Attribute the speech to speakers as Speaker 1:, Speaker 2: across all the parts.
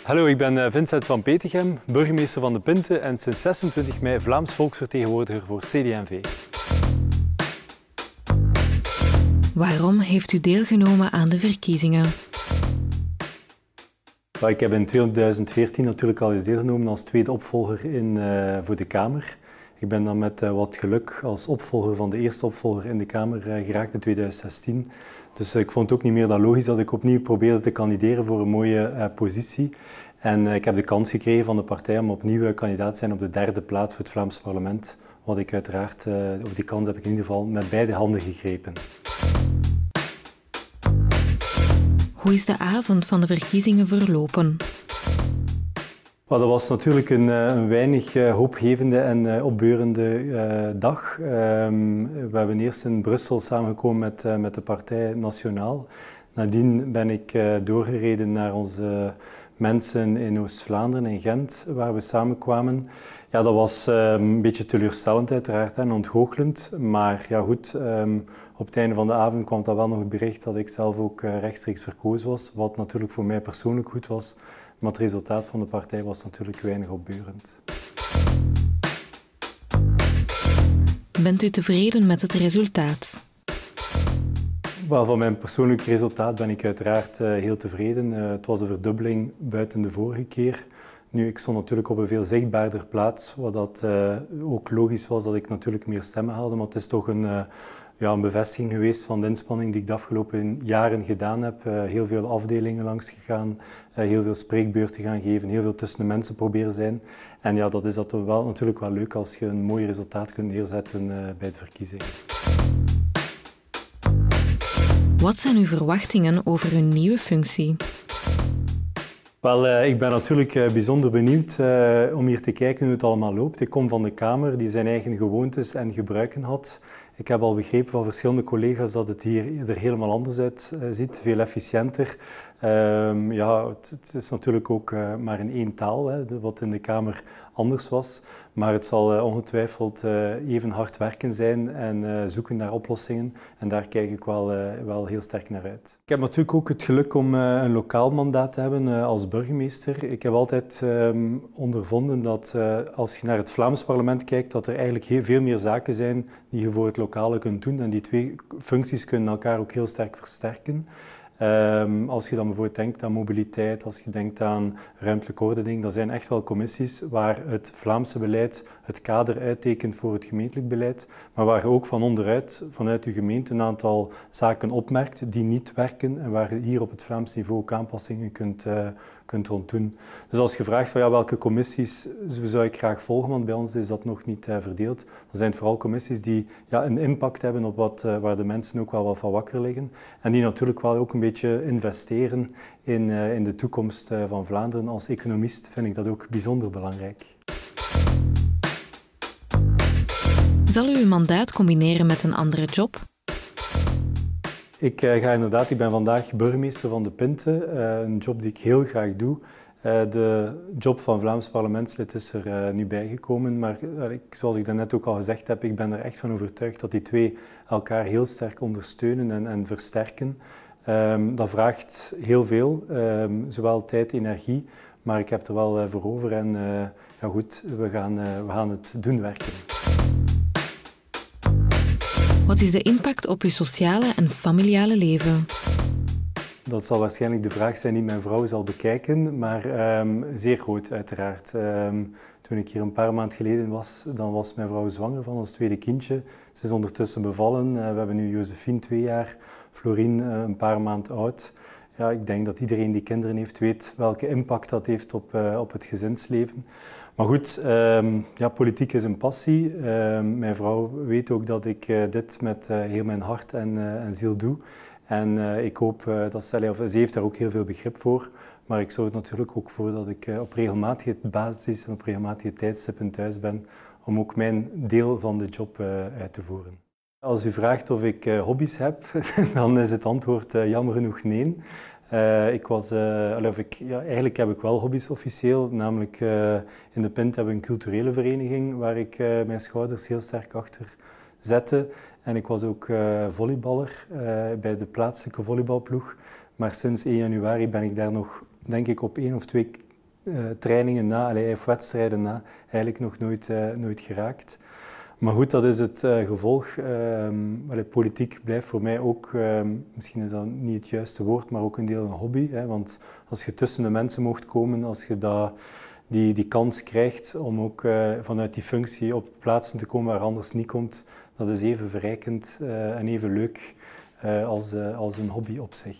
Speaker 1: Hallo, ik ben Vincent van Petegem, burgemeester van De Pinte en sinds 26 mei Vlaams volksvertegenwoordiger voor CD&V.
Speaker 2: Waarom heeft u deelgenomen aan de verkiezingen?
Speaker 1: Ik heb in 2014 natuurlijk al eens deelgenomen als tweede opvolger voor de Kamer. Ik ben dan met wat geluk als opvolger van de eerste opvolger in de Kamer geraakt in 2016. Dus ik vond het ook niet meer dan logisch dat ik opnieuw probeerde te kandideren voor een mooie positie. En ik heb de kans gekregen van de partij om opnieuw kandidaat te zijn op de derde plaats voor het Vlaams parlement. Wat ik uiteraard, of die kans heb ik in ieder geval met beide handen gegrepen.
Speaker 2: Hoe is de avond van de verkiezingen verlopen?
Speaker 1: Dat was natuurlijk een weinig hoopgevende en opbeurende dag. We hebben eerst in Brussel samengekomen met de partij Nationaal. Nadien ben ik doorgereden naar onze mensen in Oost-Vlaanderen, in Gent, waar we samenkwamen. Ja, dat was een beetje teleurstellend uiteraard en ontgoochelend. Maar ja, goed, op het einde van de avond kwam dat wel nog het bericht dat ik zelf ook rechtstreeks verkozen was. Wat natuurlijk voor mij persoonlijk goed was. Maar het resultaat van de partij was natuurlijk weinig opbeurend.
Speaker 2: Bent u tevreden met het resultaat?
Speaker 1: Van mijn persoonlijke resultaat ben ik uiteraard heel tevreden. Het was een verdubbeling buiten de vorige keer. Nu, ik stond natuurlijk op een veel zichtbaarder plaats, wat dat ook logisch was dat ik natuurlijk meer stemmen haalde. Maar het is toch een bevestiging geweest van de inspanning die ik de afgelopen jaren gedaan heb. Heel veel afdelingen langs gegaan, heel veel spreekbeurten gaan geven, heel veel tussen de mensen proberen zijn. En ja, dat is natuurlijk wel leuk als je een mooi resultaat kunt neerzetten bij de verkiezingen.
Speaker 2: Wat zijn uw verwachtingen over uw nieuwe functie?
Speaker 1: Wel, ik ben natuurlijk bijzonder benieuwd om hier te kijken hoe het allemaal loopt. Ik kom van de Kamer die zijn eigen gewoontes en gebruiken had. Ik heb al begrepen van verschillende collega's dat het hier er helemaal anders uitziet, veel efficiënter. Het is natuurlijk ook maar in één taal, wat in de Kamer anders was. Maar het zal ongetwijfeld even hard werken zijn en zoeken naar oplossingen. En daar kijk ik wel heel sterk naar uit. Ik heb natuurlijk ook het geluk om een lokaal mandaat te hebben als burgemeester. Ik heb altijd ondervonden dat als je naar het Vlaams parlement kijkt, dat er eigenlijk veel meer zaken zijn die je voor het lokale kunt doen. En die twee functies kunnen elkaar ook heel sterk versterken. Als je dan bijvoorbeeld denkt aan mobiliteit, als je denkt aan ruimtelijke ordening, dat zijn echt wel commissies waar het Vlaamse beleid het kader uittekent voor het gemeentelijk beleid, maar waar je ook van onderuit, vanuit je gemeente, een aantal zaken opmerkt die niet werken en waar je hier op het Vlaams niveau ook aanpassingen kunt ronddoen. Dus als je vraagt van welke commissies zou ik graag volgen, want bij ons is dat nog niet verdeeld, dan zijn het vooral commissies die een impact hebben op waar de mensen ook wel wat van wakker liggen en die natuurlijk wel ook een beetje investeren in de toekomst van Vlaanderen. Als economist vind ik dat ook bijzonder belangrijk.
Speaker 2: Zal u uw mandaat combineren met een andere job?
Speaker 1: Ik ben vandaag burgemeester van De Pinte, een job die ik heel graag doe. De job van Vlaams parlementslid is er nu bijgekomen, maar zoals ik daarnet ook al gezegd heb, ik ben er echt van overtuigd dat die twee elkaar heel sterk ondersteunen en versterken. Dat vraagt heel veel, zowel tijd, energie, maar ik heb er wel voor over en we gaan het doen werken.
Speaker 2: Wat is de impact op uw sociale en familiale leven?
Speaker 1: Dat zal waarschijnlijk de vraag zijn die mijn vrouw zal bekijken, maar zeer groot uiteraard. Toen ik hier een paar maanden geleden was, dan was mijn vrouw zwanger van ons tweede kindje. Ze is ondertussen bevallen. We hebben nu Josephine 2 jaar, Florine een paar maanden oud. Ja, ik denk dat iedereen die kinderen heeft weet welke impact dat heeft op het gezinsleven. Maar goed, politiek is een passie. Mijn vrouw weet ook dat ik dit met heel mijn hart en ziel doe. En ik hoop dat ze heeft daar ook heel veel begrip voor. Maar ik zorg er natuurlijk ook voor dat ik op regelmatige basis en op regelmatige tijdstippen thuis ben om ook mijn deel van de job uit te voeren. Als u vraagt of ik hobby's heb, dan is het antwoord jammer genoeg nee. Eigenlijk heb ik wel hobby's officieel, namelijk in De Pinte hebben we een culturele vereniging waar ik mijn schouders heel sterk achter zette. En ik was ook volleyballer bij de plaatselijke volleybalploeg. Maar sinds 1 januari ben ik daar nog, denk ik, op 1 of 2 trainingen na, of wedstrijden na, eigenlijk nog nooit geraakt. Maar goed, dat is het gevolg. Politiek blijft voor mij ook, misschien is dat niet het juiste woord, maar ook een deel een hobby. Hè? Want als je tussen de mensen mocht komen, als je die kans krijgt om ook vanuit die functie op plaatsen te komen waar anders niet komt, dat is even verrijkend en even leuk als een hobby op zich.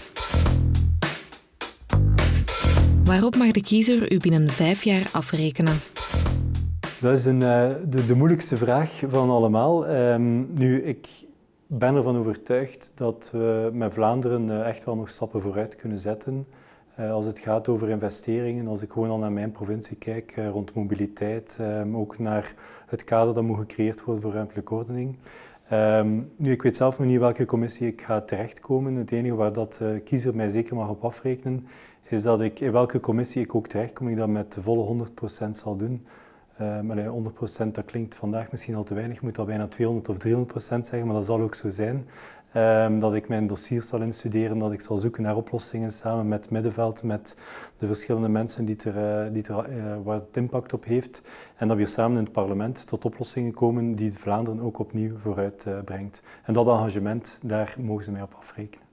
Speaker 2: Waarop mag de kiezer u binnen 5 jaar afrekenen?
Speaker 1: Dat is de moeilijkste vraag van allemaal. Nu, ik ben ervan overtuigd dat we met Vlaanderen echt wel nog stappen vooruit kunnen zetten. Als het gaat over investeringen, als ik gewoon al naar mijn provincie kijk, rond mobiliteit, ook naar het kader dat moet gecreëerd worden voor ruimtelijke ordening. Nu, ik weet zelf nog niet welke commissie ik ga terechtkomen. Het enige waar dat kiezer mij zeker mag op afrekenen, is dat ik in welke commissie ik ook terechtkom, ik dat met de volle 100% zal doen. 100% dat klinkt vandaag misschien al te weinig, ik moet al bijna 200 of 300% zeggen, maar dat zal ook zo zijn. Dat ik mijn dossiers zal instuderen, dat ik zal zoeken naar oplossingen samen met het middenveld, met de verschillende mensen waar het impact op heeft. En dat we hier samen in het parlement tot oplossingen komen die Vlaanderen ook opnieuw vooruit brengt. En dat engagement, daar mogen ze mij op afrekenen.